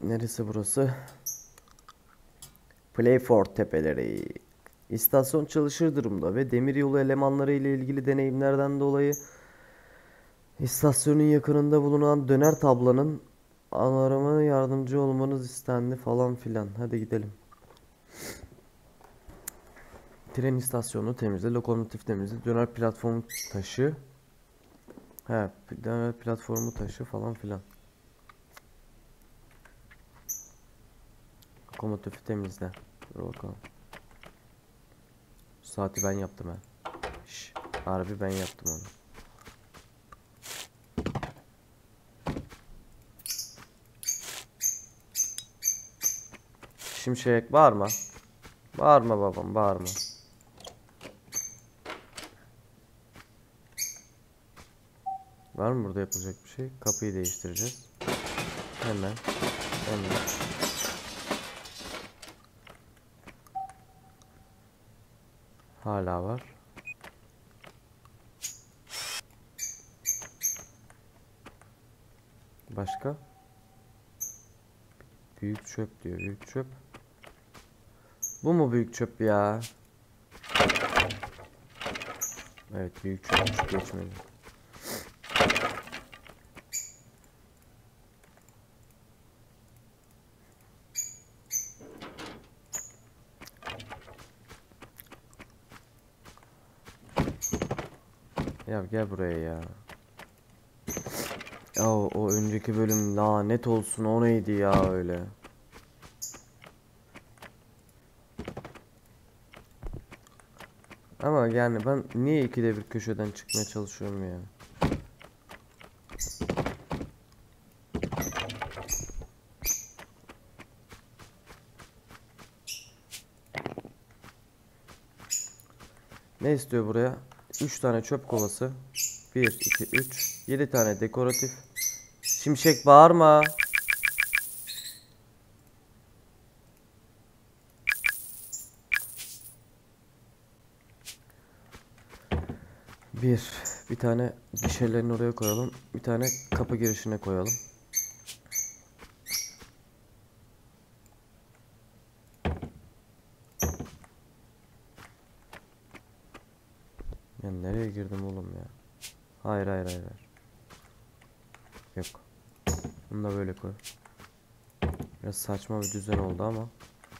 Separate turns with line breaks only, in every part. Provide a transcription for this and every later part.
Neresi burası? Playford Tepeleri. İstasyon çalışır durumda ve demiryolu elemanları ile ilgili deneyimlerden dolayı istasyonun yakınında bulunan döner tablanın anarama yardımcı olmanız istendi falan filan. Hadi gidelim. Tren istasyonunu temizle, lokomotif temizle, döner platformu taşı. He, döner platformu taşı falan filan. Lokomotifi temizle. Dur bakalım. Saati ben yaptım ha. Şş, harbi ben yaptım onu. Şimşek bağırma. Bağırma babam, bağırma. Var mı burada yapılacak bir şey? Kapıyı değiştireceğiz. Hemen. Hemen. Hala var. Başka? Büyük çöp diyor. Büyük çöp. Bu mu büyük çöp ya? Evet, büyük çöp geçmedi. Ya gel buraya ya. Ya o önceki bölüm lanet olsun, o neydi ya öyle. Ama yani ben niye ikide bir köşeden çıkmaya çalışıyorum ya? Ne istiyor buraya? 3 tane çöp kovası. 1, 2, 3. 7 tane dekoratif. Şimşek bağırma. Bir tane gişelerini oraya koyalım. Bir tane kapı girişine koyalım. Ya nereye girdim oğlum ya? Hayır hayır hayır, hayır. Yok. Bunu da böyle koy. Biraz saçma bir düzen oldu ama.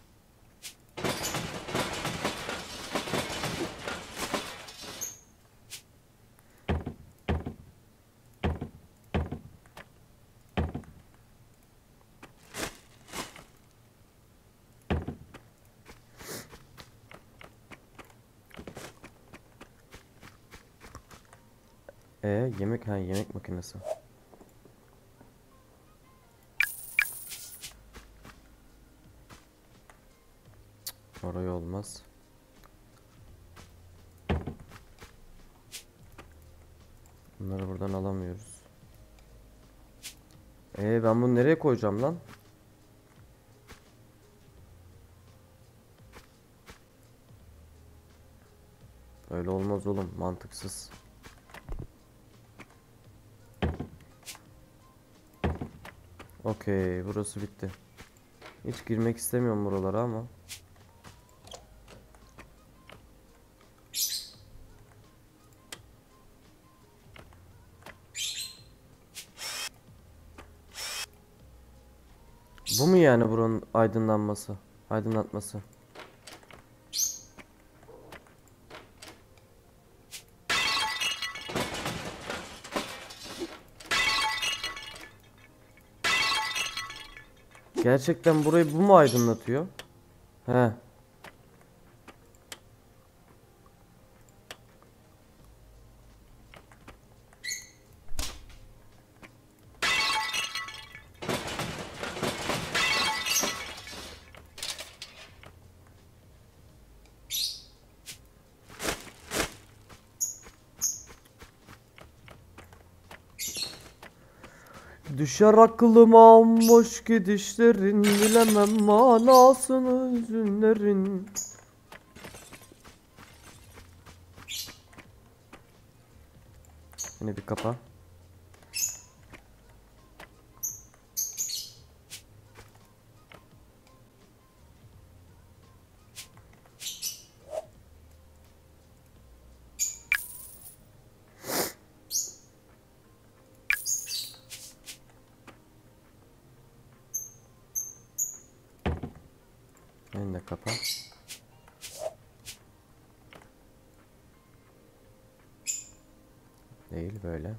Yemek, yemek makinesi. Oraya olmaz. Bunları buradan alamıyoruz. Ben bunu nereye koyacağım lan? Öyle olmaz oğlum, mantıksız. Okey, burası bitti. Hiç girmek istemiyorum buralara ama. Bu mu yani buranın aydınlanması? Aydınlatması. Gerçekten burayı bu mu aydınlatıyor? He. Düşer aklıma boş gidişlerin, bilemem manasını hüzünlerin. Yine bir kapa. Seni de kapa. Değil böyle.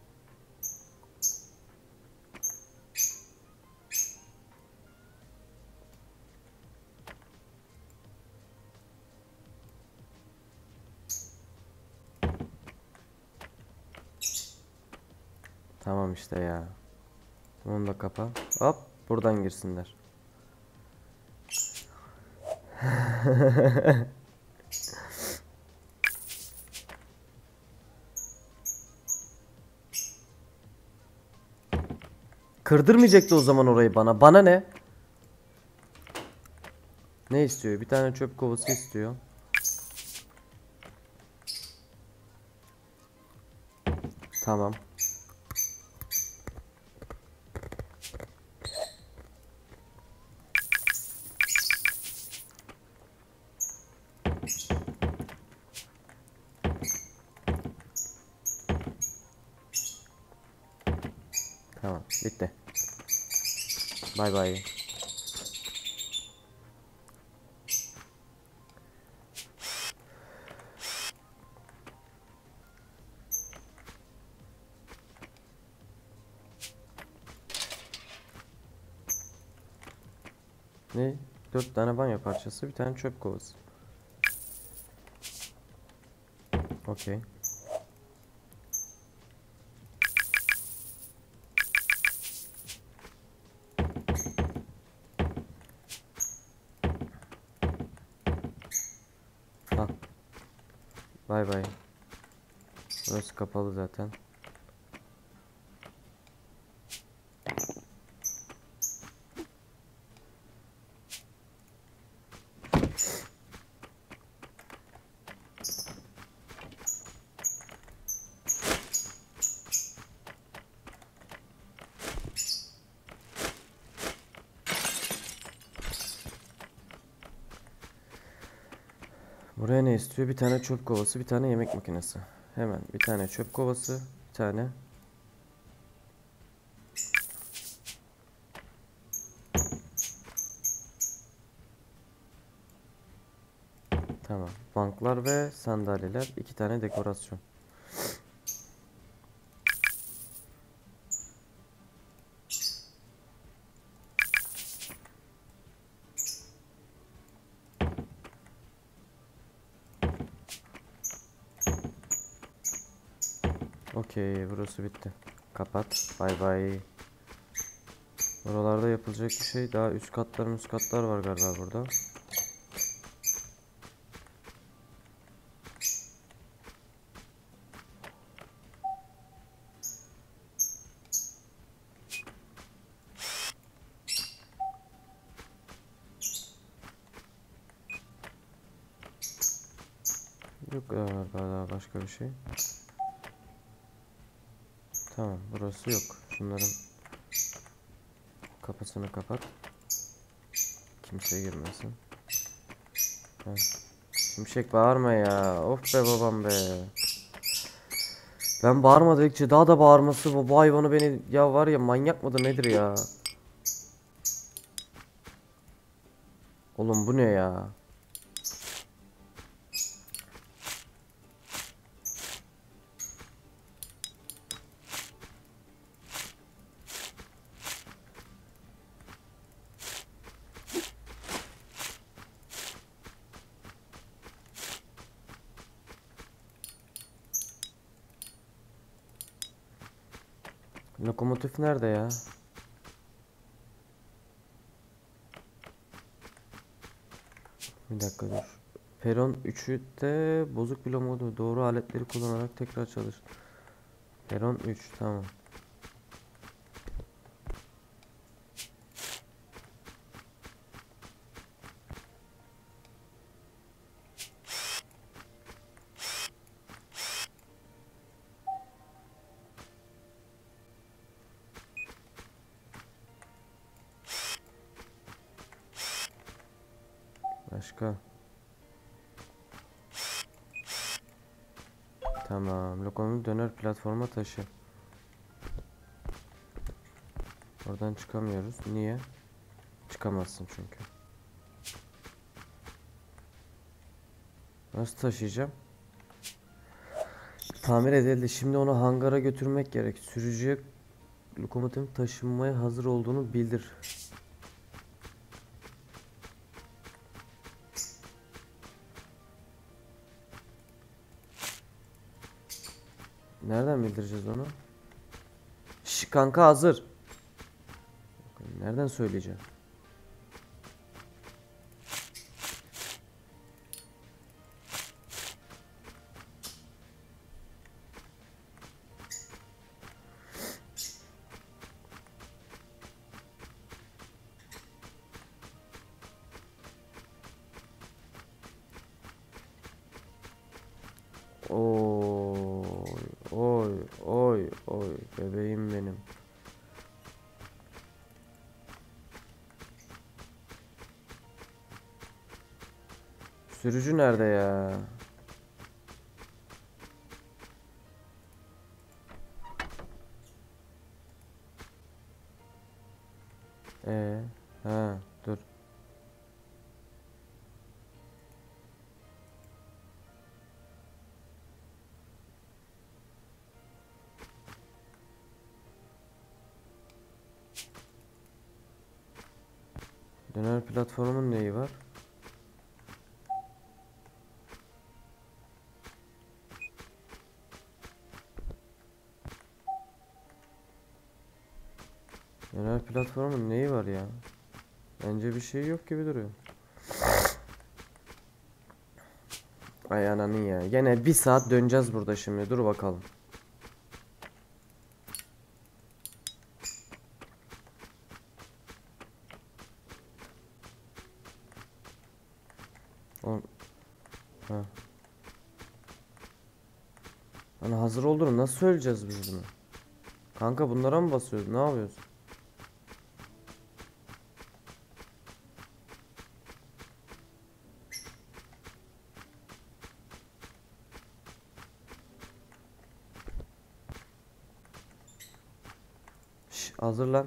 Tamam işte ya. Onu da kapa. Hop, buradan girsinler. Kırdırmayacaktı o zaman orayı bana. Bana ne? Ne istiyor? Bir tane çöp kovası istiyor. Tamam. Tamam, bitti. Bay bay. Ne? 4 tane banyo parçası, bir tane çöp kovası. Okey. Al. Bay bay. Burası kapalı zaten. Buraya ne istiyor? Bir tane çöp kovası, bir tane yemek makinesi. Hemen bir tane çöp kovası, bir tane. Tamam. Banklar ve sandalyeler, iki tane dekorasyon. Okey, burası bitti. Kapat. Bay bay. Buralarda yapılacak bir şey. Daha üst katlar var galiba burada. Yok galiba daha başka bir şey. Tamam, burası yok. Şunların kapısını kapat. Kimse girmesin. Heh. Şimşek bağırma ya. Of be babam be. Ben bağırmadıkça daha da bağırması, bu hayvanı beni, ya var ya, manyak mıdır nedir ya? Oğlum bu ne ya? Lokomotif nerede ya? Bir dakika dur. Peron 3'te bozuk bloğu modu. Doğru aletleri kullanarak tekrar çalış. Peron 3, tamam. Başka. Tamam. Lokomotif döner platforma taşı. Oradan çıkamıyoruz. Niye? Çıkamazsın çünkü. Nasıl taşıyacağım? Tamir edildi. Şimdi onu hangara götürmek gerek. Sürücüye lokomotifin taşınmaya hazır olduğunu bildir. Nereden bildireceğiz onu? Şş, kanka hazır. Nereden söyleyeceğim? Oy oy oy oy bebeğim benim. Sürücü nerede ya? Ha dur. Döner platformun neyi var? Döner platformun neyi var ya? Bence bir şey yok gibi duruyor. Ay ananı ya. Gene bir saat döneceğiz burada şimdi. Dur bakalım. On... Ha. Hani hazır olduğunu nasıl söyleyeceğiz biz bunu? Kanka bunlara mı basıyoruz? Ne yapıyoruz? Şş, hazır lan.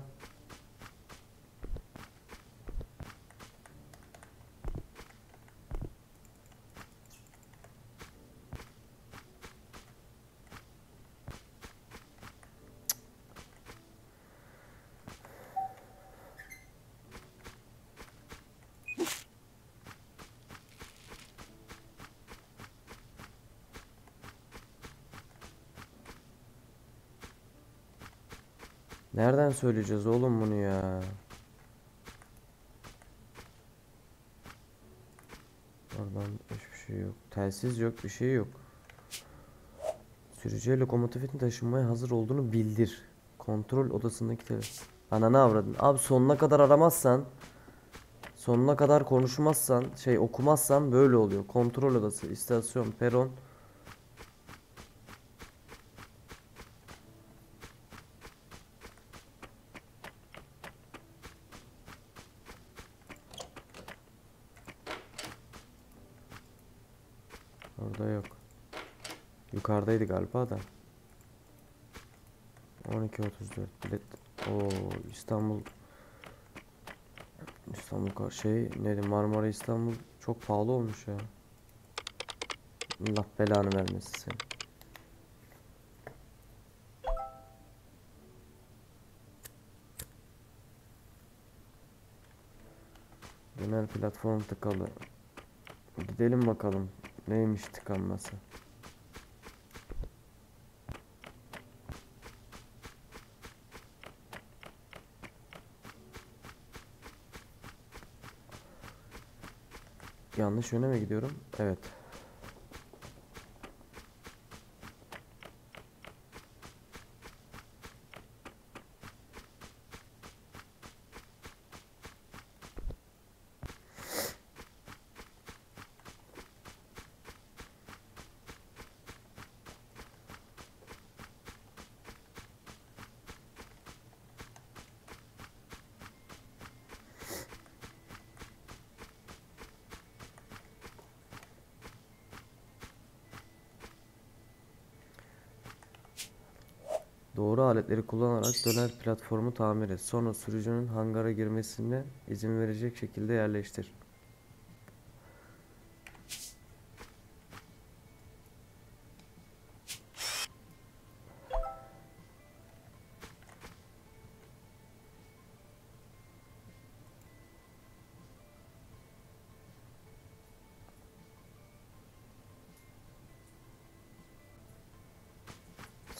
Nereden söyleyeceğiz oğlum bunu ya? Oradan hiçbir şey yok. Telsiz yok, bir şey yok. Sürücüye lokomotifin taşınmaya hazır olduğunu bildir. Kontrol odasındaki Ananı avradın. Abi sonuna kadar aramazsan, sonuna kadar konuşmazsan, okumazsan böyle oluyor. Kontrol odası, istasyon, peron. Orada yok. Yukarıdaydı galiba da. 12.34 bilet. Oo, İstanbul neydi, Marmara İstanbul çok pahalı olmuş ya. Allah belanı vermesin seni. Döner platform tıkalı. Gidelim bakalım neymiş tıkanması. Yanlış yöne mi gidiyorum? Evet. Doğru aletleri kullanarak döner platformu tamir et. Sonra sürücünün hangara girmesine izin verecek şekilde yerleştir.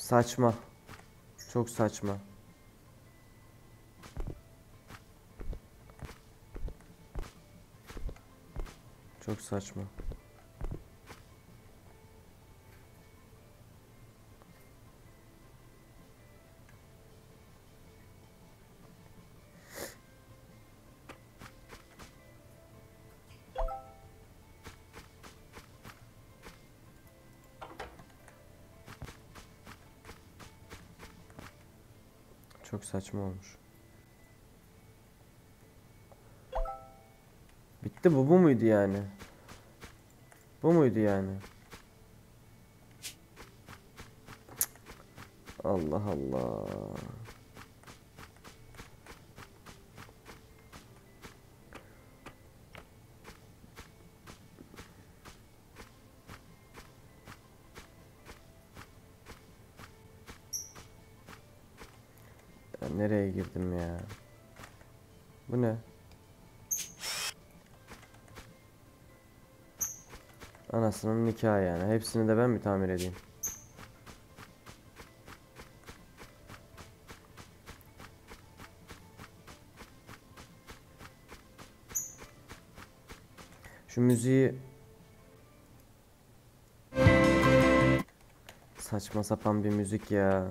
Saçma. Çok saçma. Çok saçma. Çok saçma olmuş. Bitti bu. Bu muydu yani? Bu muydu yani? Allah Allah. Ya nereye girdim ya? Bu ne? Anasının nikahı yani. Hepsini de ben mi tamir edeyim? Şu müziği saçma sapan bir müzik ya.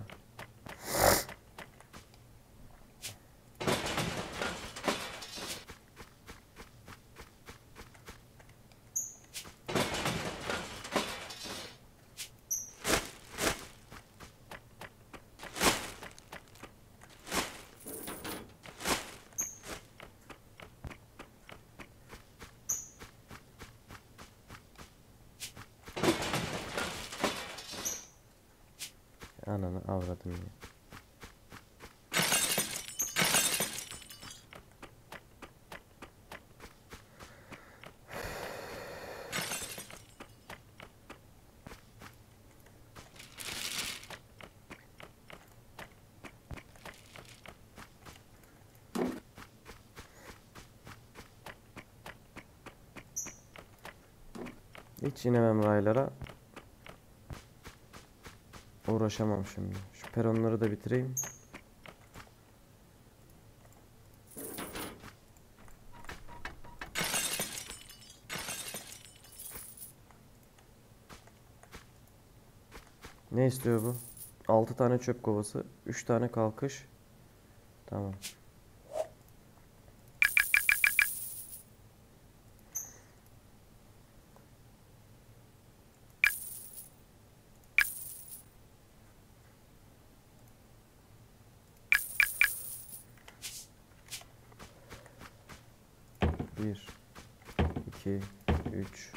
Ananı avradım ya. Hiç inemem raylara. Uğraşamam şimdi. Şu peronları da bitireyim. Ne istiyor bu? 6 tane çöp kovası, 3 tane kalkış. Tamam. Bir, iki, üç,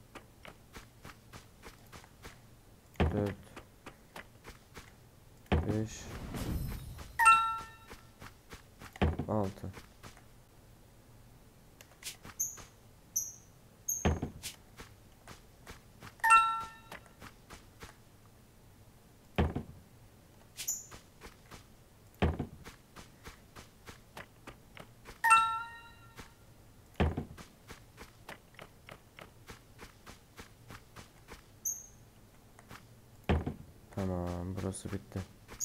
dört, beş, altı. Tamam, burası bitti.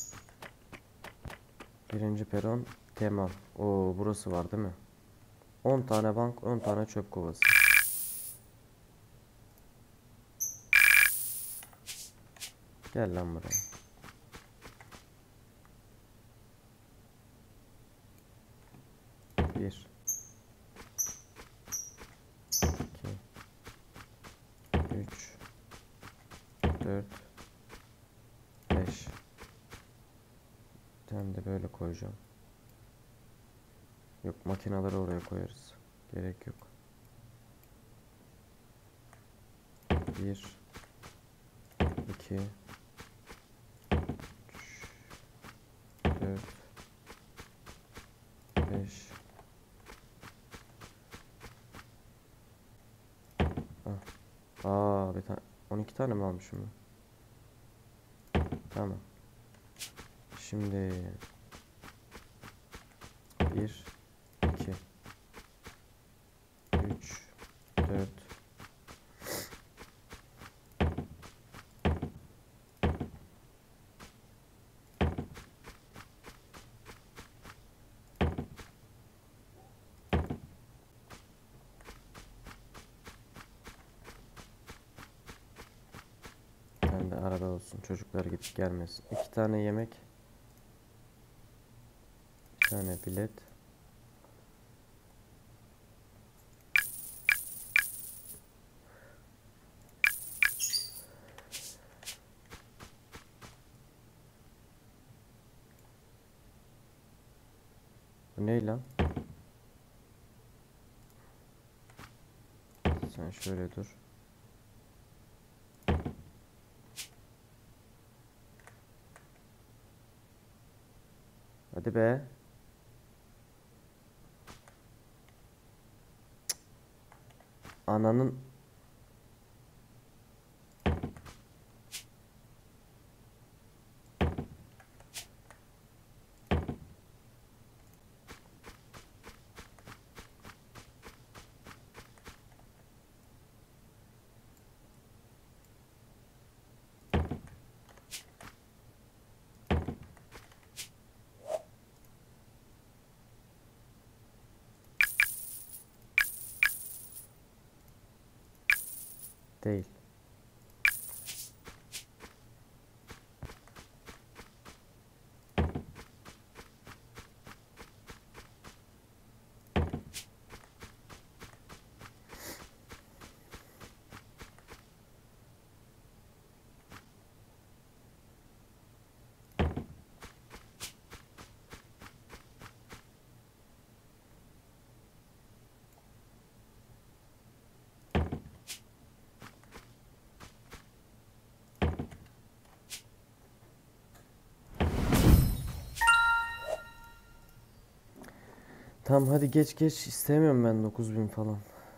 Birinci peron Temal. Oo, burası var değil mi? 10 tane bank, 10 tane çöp kovası. Gel lan buraya. Bir, iki, üç, dört, beş. Bir tane de böyle koyacağım. Yok, makineleri oraya koyarız. Gerek yok. Bir, iki, üç, dört, beş. Bir tane 12 tane mi almışım ben? Tamam. Şimdi 1, 2, 3, 4, 5, Arada olsun. Çocuklar gidip gelmesin. 2 tane yemek. 1 tane bilet. Bu ne lan? Sen şöyle dur. Hadi be. Ananın değil. Tamam hadi geç geç. İstemiyorum ben 9.000 falan.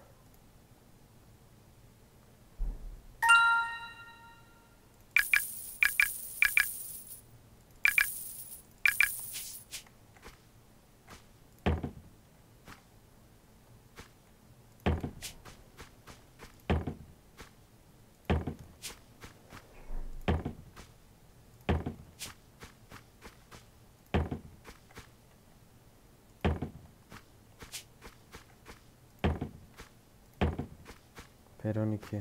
Peron 2.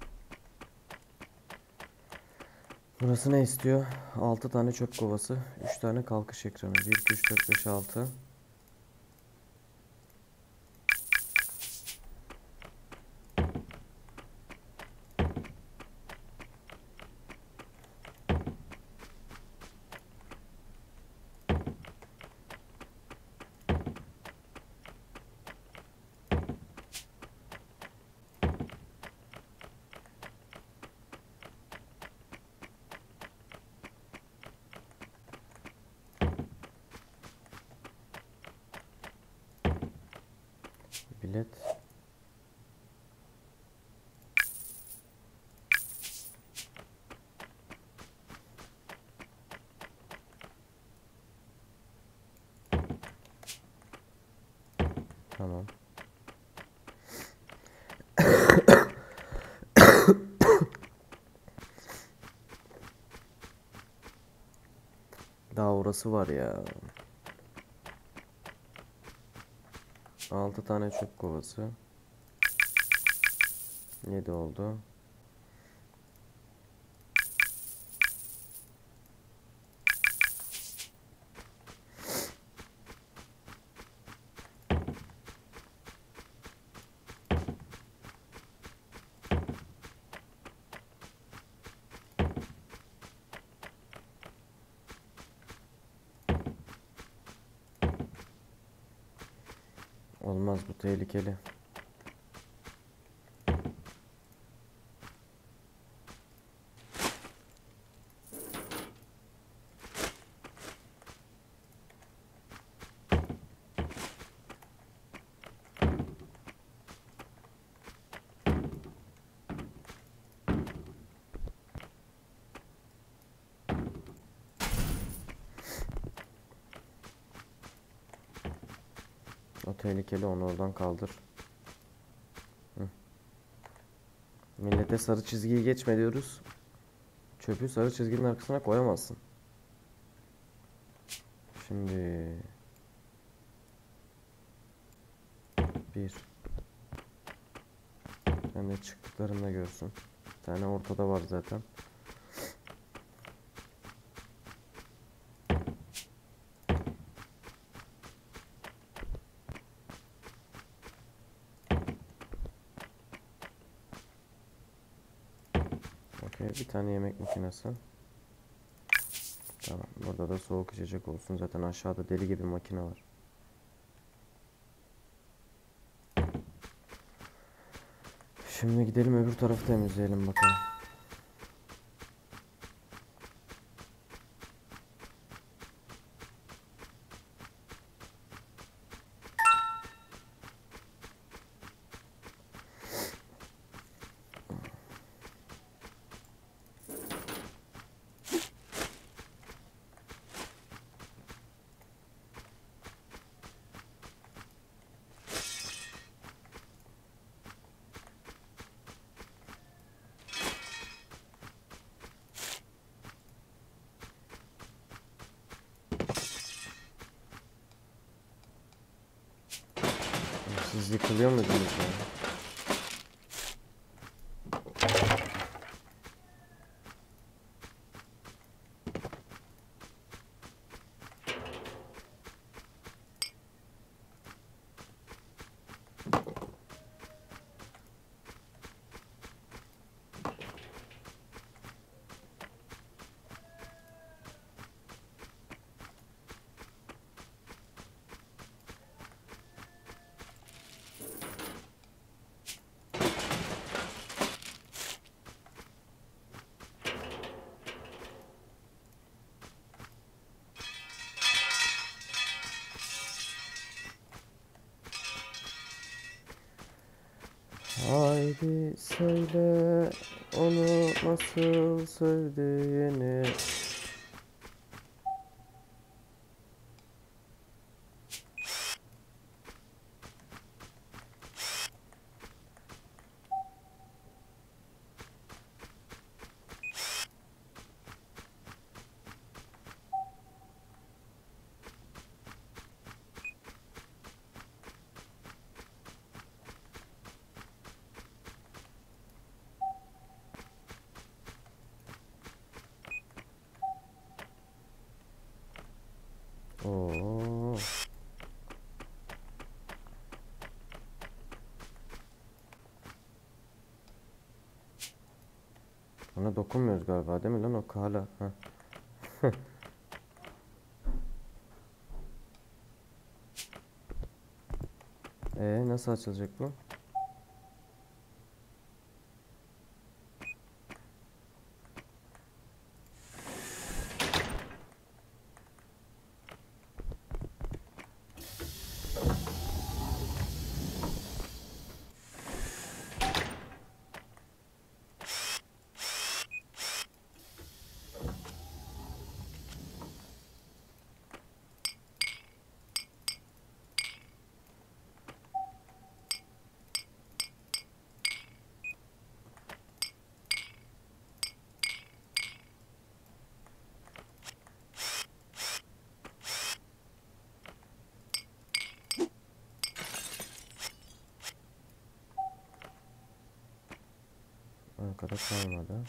Burası ne istiyor? 6 tane çöp kovası, 3 tane kalkış ekranı. 1, 2, 3, 4, 5, 6. Bilet. Tamam. Daha orası var ya. 6 tane çöp kovası. 7 oldu. Olmaz, bu tehlikeli. O tehlikeli, onu oradan kaldır. Hı. Millete sarı çizgiyi geçme diyoruz. Çöpü sarı çizginin arkasına koyamazsın. Şimdi bir. Sen de çıktıklarını da görsün. Bir tane ortada var zaten. Bir tane yemek makinesi. Tamam. Burada da soğuk içecek olsun. Zaten aşağıda deli gibi makine var. Şimdi gidelim öbür tarafı temizleyelim bakalım. Siz yıkılıyor muydunuz yani? Haydi söyle onu nasıl sevdiğini. Oo. Ona dokunmuyoruz galiba değil mi lan o hala? Nasıl açılacak bu? Arkada kalmadı.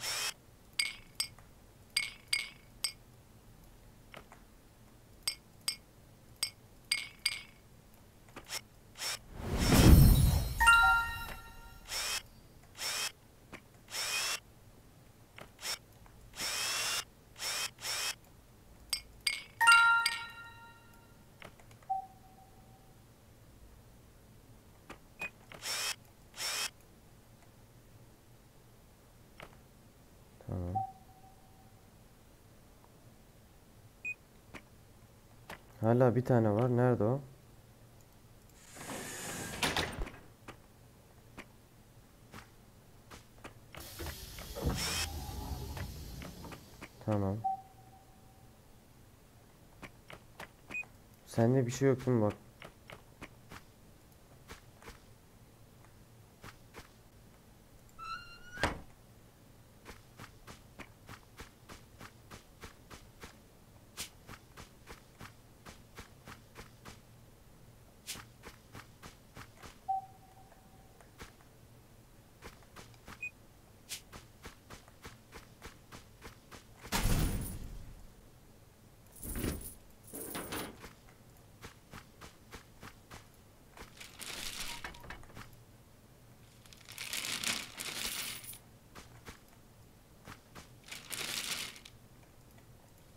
Tamam. Hala bir tane var. Nerede o? Tamam. Sende bir şey yok değil mi bak?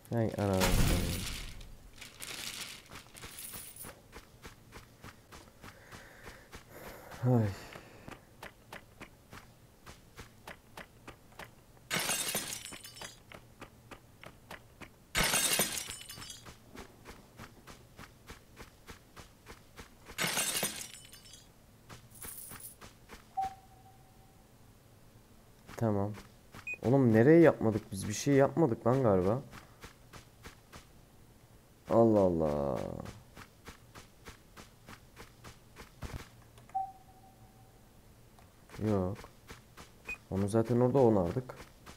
Ay anam. Ay. Tamam. Oğlum nereye yapmadık biz? Bir şey yapmadık lan galiba. Allah Allah. Yok. Onu zaten orada onardık.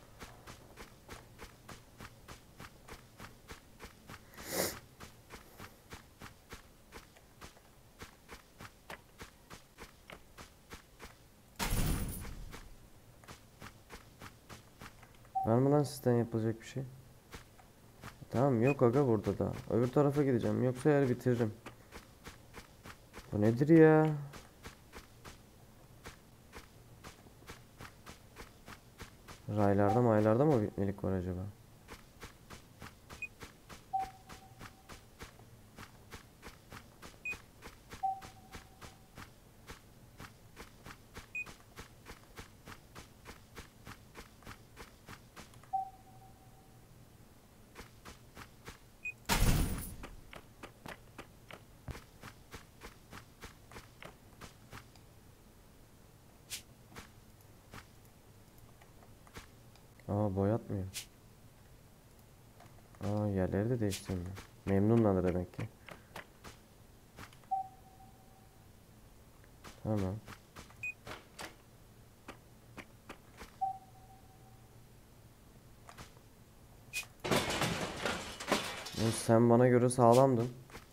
Var mı lan sizden yapılacak bir şey? Tamam yok aga burada da. Öbür tarafa gideceğim. Yoksa yer bitiririm. Bu nedir ya? Raylarda maylarda mı bitmelik var acaba? Aa boyatmıyor. Aa yerleri de değiştirmiyor. Memnunlar demek ki. Tamam. Sen bana göre sağlamdın.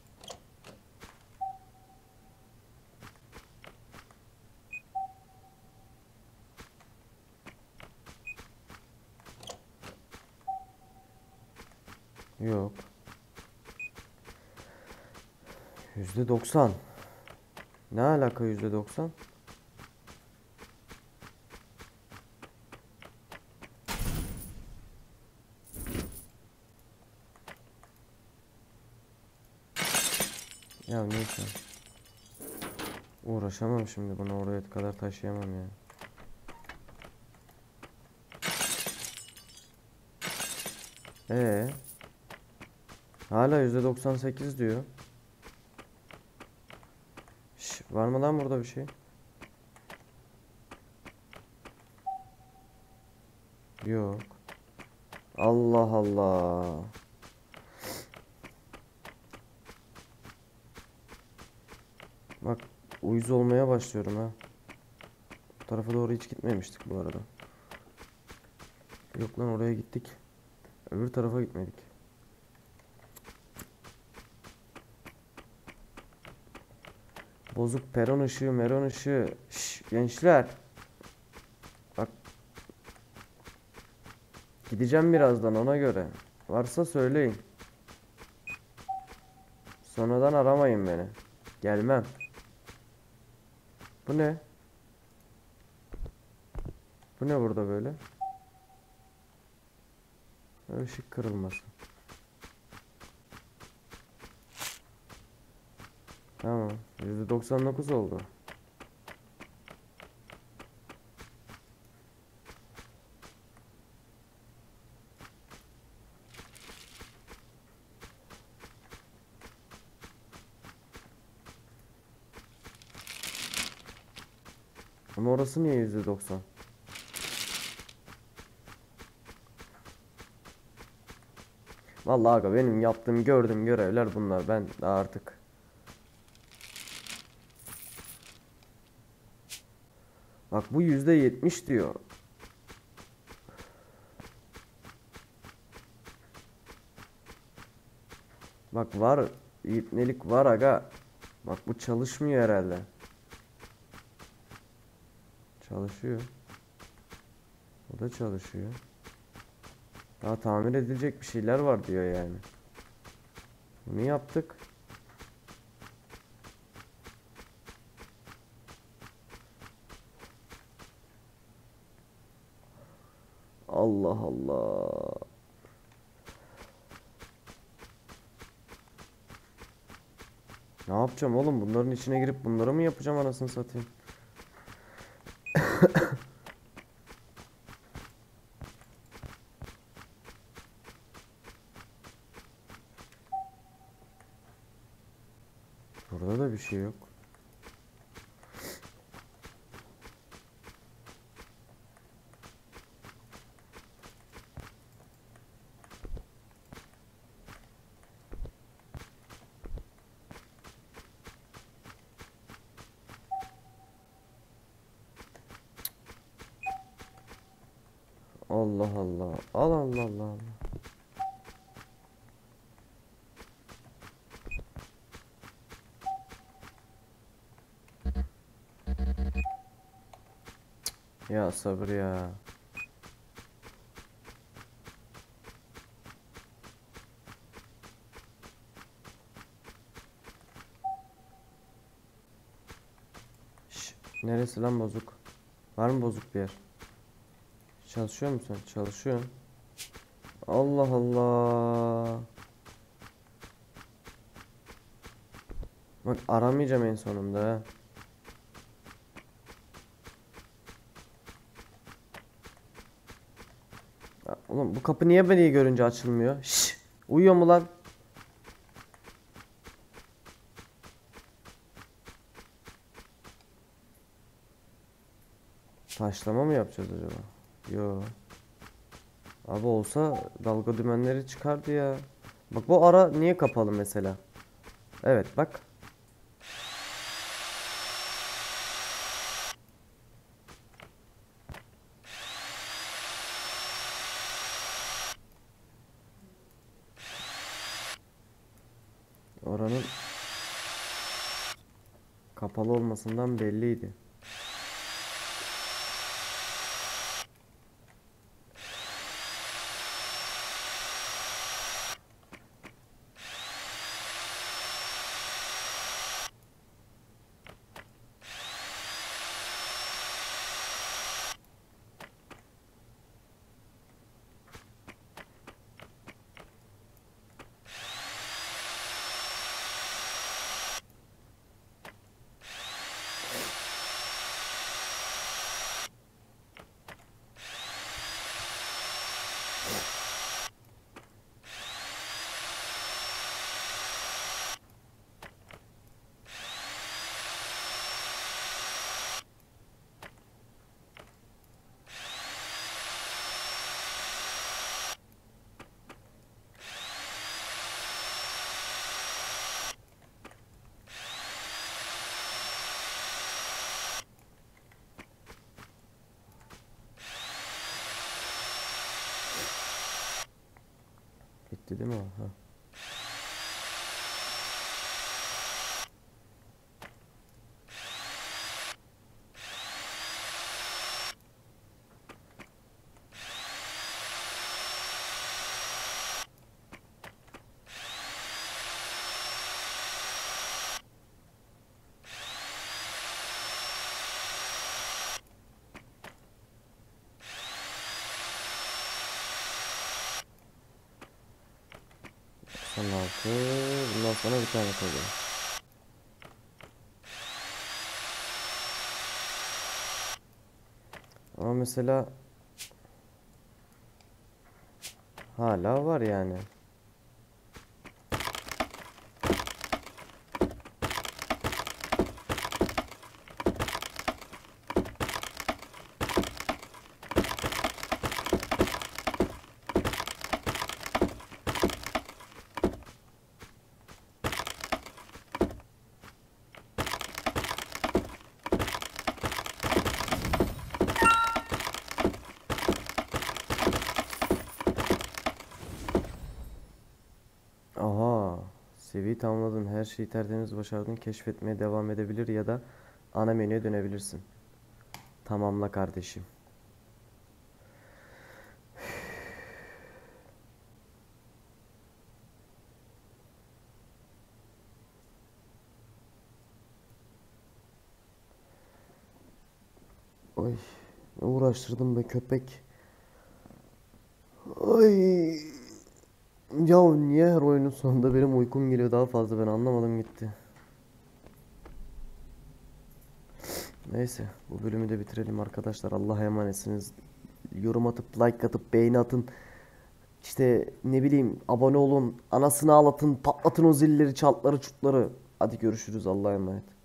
Yok. %90. Ne alaka %90? Ya neyse. Uğraşamam şimdi bunu oraya kadar taşıyamam ya. Hala %98 diyor. Şş, var mı lan burada bir şey? Yok. Allah Allah. Bak uyuz olmaya başlıyorum ha. Bu tarafa doğru hiç gitmemiştik bu arada. Yok lan oraya gittik. Öbür tarafa gitmedik. Bozuk peron ışığı, meron ışığı. Şş, gençler. Bak. Gideceğim birazdan ona göre. Varsa söyleyin. Sonradan aramayın beni. Gelmem. Bu ne? Bu ne burada böyle? Işık kırılması. Tamam. %99 oldu. Ama orası niye %90? Vallahi aga benim yaptığım gördüğüm görevler bunlar. Ben daha artık bak bu %70 diyor. Bak var ipnelik var aga. Bak bu çalışmıyor herhalde. Çalışıyor. O da çalışıyor. Daha tamir edilecek bir şeyler var diyor yani. Bunu yaptık. Allah Allah. Ne yapacağım oğlum? Bunların içine girip bunları mı yapacağım anasını satayım? Burada da bir şey yok. Allah Allah. Allah Allah Allah. Ya sabır ya. Şş, neresi lan bozuk? Var mı bozuk bir yer? Çalışıyor musun? Çalışıyorum. Allah Allah. Bak aramayacağım en sonunda ha. Ya, oğlum bu kapı niye beni görünce açılmıyor? Şş, uyuyor mu lan? Taşlama mı yapacağız acaba? Yo. Abi olsa dalga dümenleri çıkardı ya. Bak bu ara niye kapalı mesela? Evet bak. Oranın kapalı olmasından belliydi. Bitti değil mi o? Ha. Son altı. Bundan sonra bir tane kalıyor. Ama mesela hala var yani. Aha. Seviyeyi tamamladın. Her şeyi tertemiz başardın. Keşfetmeye devam edebilir ya da ana menüye dönebilirsin. Tamamla kardeşim. Ay. Ne uğraştırdım be köpek. Ay. Ya niye her oyunun sonunda benim uykum geliyor daha fazla ben anlamadım gitti. Neyse bu bölümü de bitirelim arkadaşlar. Allah'a emanetsiniz. Yorum atıp like atıp beğeni atın. İşte ne bileyim abone olun. Anasını ağlatın. Patlatın o zilleri, çarkları, çutları. Hadi görüşürüz. Allah'a emanet.